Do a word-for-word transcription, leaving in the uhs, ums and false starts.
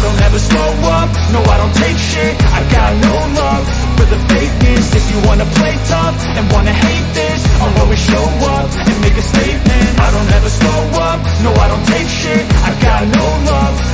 don't ever slow up, no I don't take shit. I got no love for the fakeness. If you wanna play tough and wanna hate this, I'll always show up and make a statement. I don't ever slow up, no I don't take shit. I got no love